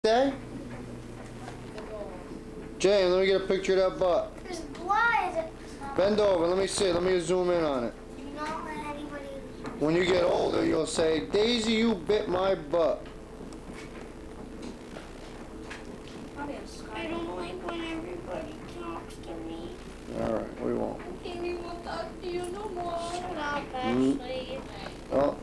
Say? Jane, let me get a picture of that butt. There's blood. Bend over, let me see. Let me zoom in on it. Do not let anybody. When you get older, you'll say, Daisy, you bit my butt. I don't like when everybody talks to me. Alright, we won't. I can't even talk to you no more. Shut up, Ashley. Oh,